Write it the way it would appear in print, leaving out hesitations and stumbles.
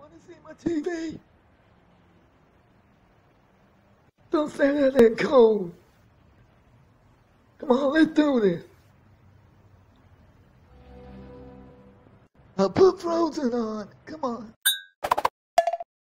want to see my TV? Don't say that cold. Come on, let's do this. I'll put Frozen on. Come on.